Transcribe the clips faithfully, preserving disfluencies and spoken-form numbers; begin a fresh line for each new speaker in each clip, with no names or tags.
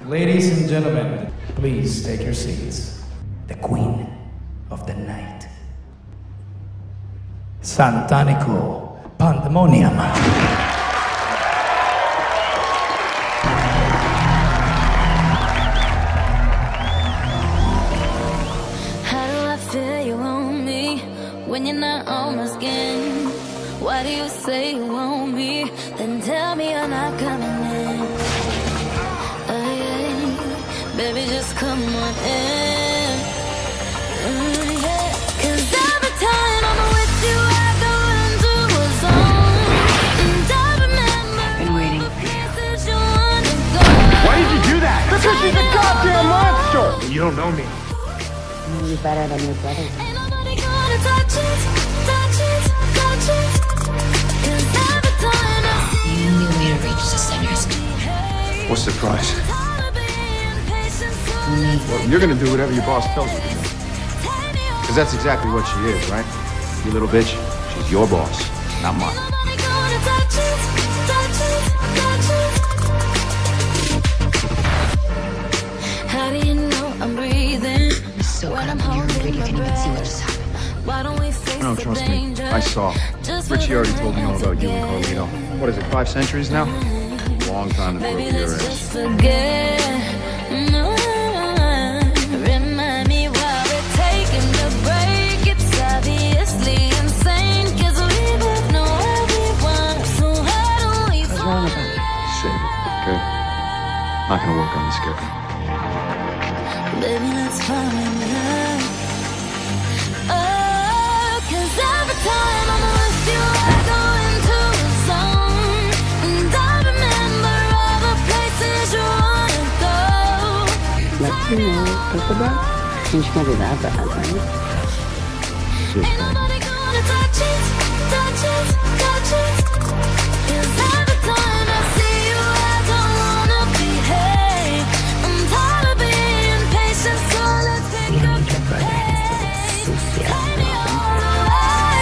Ladies and gentlemen, please take your seats. The queen of the night. Santanico Pandemonium.
When you're not on my skin, why do you say you want me? Then tell me you're not coming in. Oh yeah, baby, just come on in. Mm, yeah. Cause every time I'm with you, I go into a zone. And I remember
Been waiting for you.
places you wanna go.
Why did you do that? Because she's a goddamn monster! You don't know me.
I know you better than your brothers.
Ain't nobody gonna touch it, touch it, touch it. Cause every time I see
The only way to reach the center's
What's the price?
tired of being patient, so
me.
Well, you're gonna do whatever your boss tells you to do. Because that's exactly what she is, right? You little bitch, she's your boss, not mine.
nobody gonna touch it, touch it, touch it. How do you know I'm breathing?
So
When
good
I'm
when you're
holding
ready,
my
you can even see what
breath.
just happened.
Why don't we face
No,
the
trust me.
danger?
I saw.
Just
Richie
for
already
the
told me all
hands
about you and
again.
Carlito. What is it, five centuries now? Long time to throw
Baby,
your
let's
ass.
just forget. No, remind me why we're taking the break. It's obviously insane, cause we both know what we want. So how do we
What's wrong about you?
Save it, okay? Not gonna work on the schedule.
Baby, let's fall in love. Oh, cause every time I'm with you, I go into a zone. And I remember all the places you wanna go.
Let you know what about? Think she can't be that bad, right?
Ain't nobody gonna touch it, touch it, touch it. Cause every time I see you, I don't wanna behave. I'm tired of being patient, so let's pick
You
up
and your
the
brother has to
pace.
associate
Take me
with
all the way.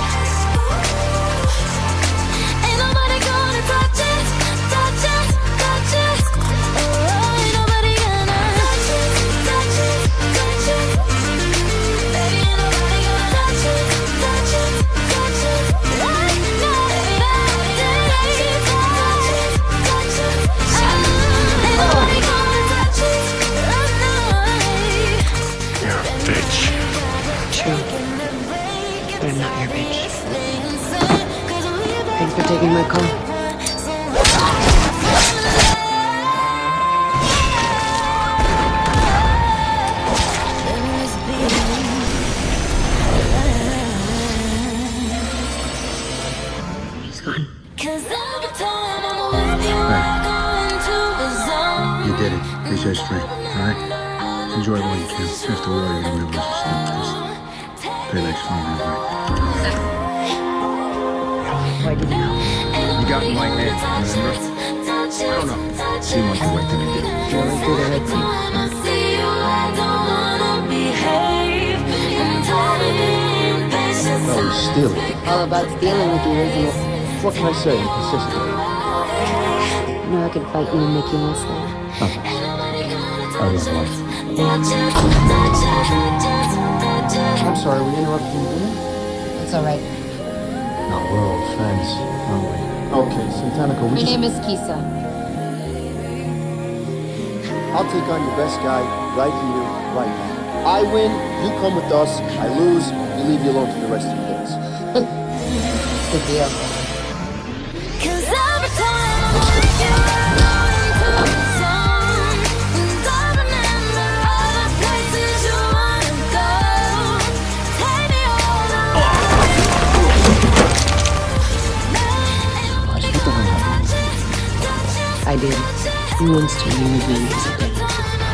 Ain't nobody gonna touch it, touch it, touch it. Oh, ain't nobody gonna touch it, touch it, touch it. Baby, ain't nobody gonna touch it, touch it, touch it. Right now, touch it, touch it, touch it. Ain't nobody gonna touch it right now.
You're a bitch.
True. But I'm not your bitch. Thanks for taking my call. He's gone.
You did it. Face your strength, alright? Enjoy it while you can. After all, you're gonna lose your sleep. Pay like phone, right?
Why did you help?
You got in my head, remember? I don't know. Seemed like the right thing to do.
You always do the right thing.
No, steal it.
All about stealing with you, isn't it?
What can I say? I'm consistent.
You know I could fight you and make you miss that.
Nothing. I love life. I'm sorry, we interrupted you dinner?
It's alright.
No, we're old friends, aren't we? Okay, Santanico, we
My
just...
name is Kisa.
I'll take on your best guy right here, right now. I win, you come with us. I lose, we leave you alone for the rest of your days.
Good deal.
Cause every time I'm with you, I go into a zone. And I remember all the places you wanna go. Take me all the way.
I did. He wants to remove me because of it.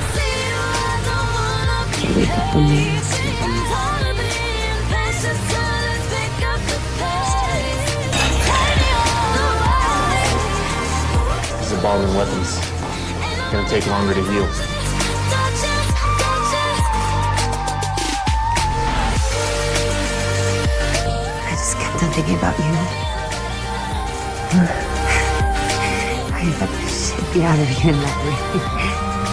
I wake up one night and sleep on you.
These are ball and weapons. It's gonna take longer to heal.
I just kept on thinking about you. I got this shit get out of here in that way.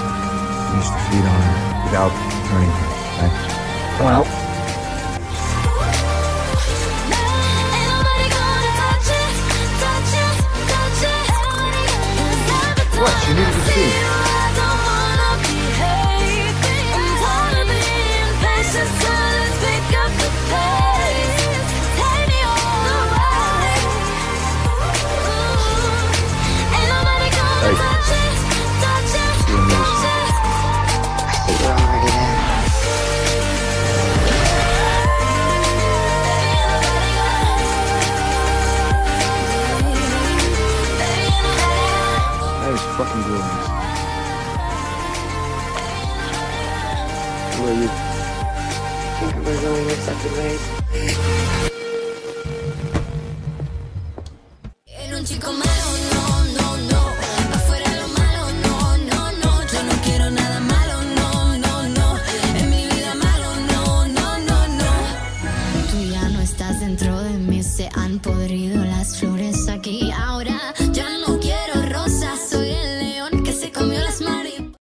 used to feed on without turning her, right?
Well,
Ain't nobody gonna touch it, touch it, touch it.
What? She needed to see.
I don't wanna behave. I'm tired of being patient, so let's pick up the pace. Take me all the way. Ain't nobody gonna
Hey.
touch it, touch it,
See you later.
touch it.
I think we're already there.
That is fucking glorious. Who are you?
I think we're going our separate ways.
Era un chico malo, no, no, no. Afuera lo malo, no, no, no. Yo no quiero nada malo, no, no, no. En mi vida malo, no, no, no, no. Tú ya no estás dentro de mí, se han podrido las flores